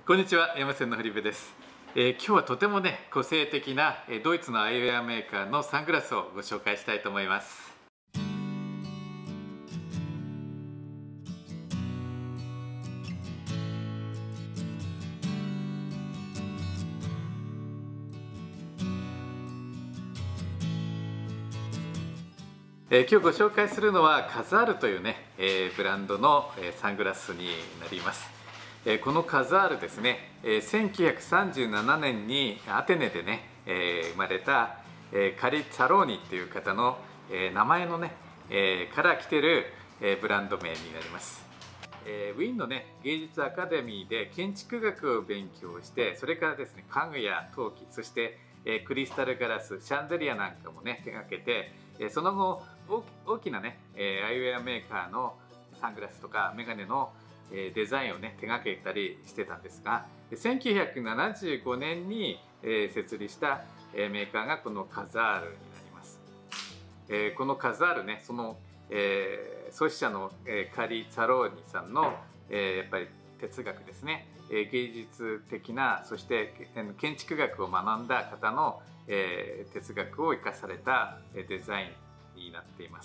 こんにちは、山線の堀部です。今日はとてもね個性的なドイツのアイウェアメーカーのサングラスをご紹介したいと思います。今日ご紹介するのはカザールというね、ブランドのサングラスになります。このカザールですね、1937年にアテネでね、生まれたカリ・ツァローニっていう方の名前のね、から来てるブランド名になります。ウィーンのね芸術アカデミーで建築学を勉強して、それからですね家具や陶器、そしてクリスタルガラス、シャンデリアなんかもね手がけて、その後大きなねアイウェアメーカーのサングラスとかメガネのデザインをね手がけたりしてたんですが、1975年に設立したメーカーがこのカザールになります。このカザールね、その創始者のカリ・ツァローニさんのやっぱり哲学ですね、芸術的な、そして建築学を学んだ方の哲学を生かされたデザインになっています。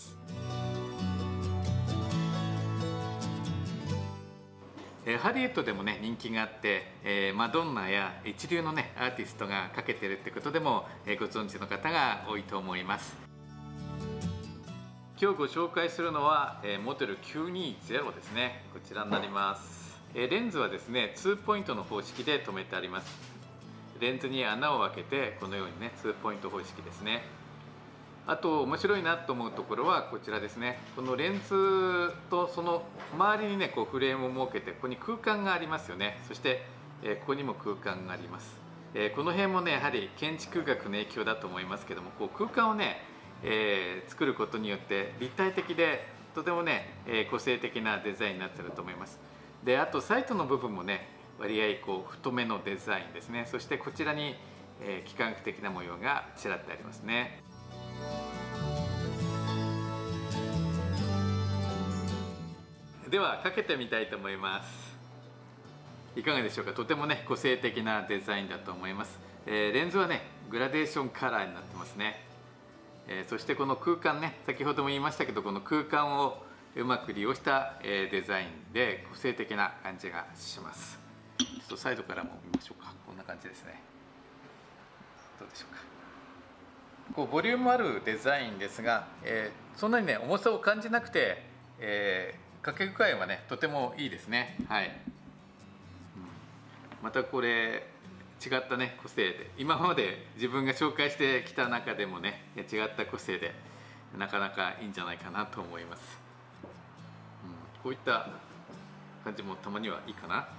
ハリウッドでもね人気があって、マドンナや一流のねアーティストがかけてるってことでもご存知の方が多いと思います。今日ご紹介するのはモデル920ですね。こちらになります。レンズはですね2ポイントの方式で留めてあります。レンズに穴を開けてこのようにね2ポイント方式ですね。あと面白いなと思うところはこちらですね。このレンズとその周りにねこうフレームを設けて、ここに空間がありますよね。そしてここにも空間があります。この辺もねやはり建築学の影響だと思いますけども、こう空間をね作ることによって立体的でとてもね個性的なデザインになっていると思います。であとサイトの部分もね割合こう太めのデザインですね。そしてこちらに幾何学的な模様がちらってありますね。ではかけてみたいと思います。いかがでしょうか。とてもね個性的なデザインだと思います。レンズはねグラデーションカラーになってますね。そしてこの空間ね、先ほども言いましたけど、この空間をうまく利用したデザインで個性的な感じがします。ちょっとサイドからも見ましょうか。こんな感じですね。どうでしょうか。こうボリュームあるデザインですが、そんなにね重さを感じなくて、かけ具合はねとてもいいですね。はい。またこれ違ったね個性で、今まで自分が紹介してきた中でもね違った個性でなかなかいいんじゃないかなと思います。こういった感じもたまにはいいかな。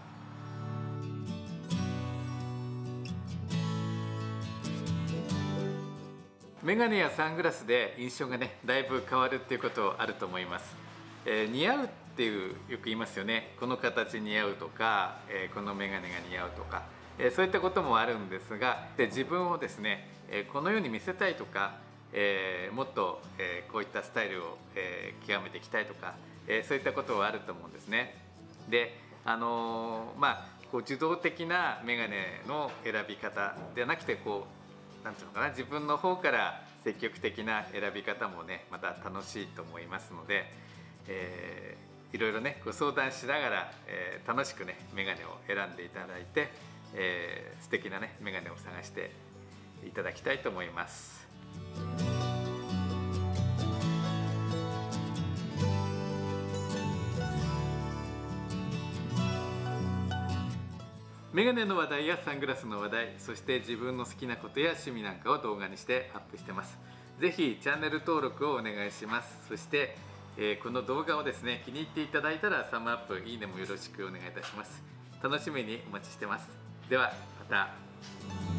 メガネやサングラスで印象がねだいぶ変わるっていうことあると思います。似合うっていうよく言いますよね。この形似合うとか、このメガネが似合うとか、そういったこともあるんですが、自分をですねこのように見せたいとか、もっとこういったスタイルを極めていきたいとか、そういったことはあると思うんですね。でこう受動的なメガネの選び方ではなくて、こうなんていうのかな、自分の方から積極的な選び方もねまた楽しいと思いますので、いろいろねご相談しながら、楽しくねメガネを選んでいただいて、素敵なねメガネを探していただきたいと思います。メガネの話題やサングラスの話題、そして自分の好きなことや趣味なんかを動画にしてアップしてます。ぜひチャンネル登録をお願いします。そしてこの動画をですね気に入っていただいたらサムアップ、いいねもよろしくお願いいたします。楽しみにお待ちしてます。ではまた。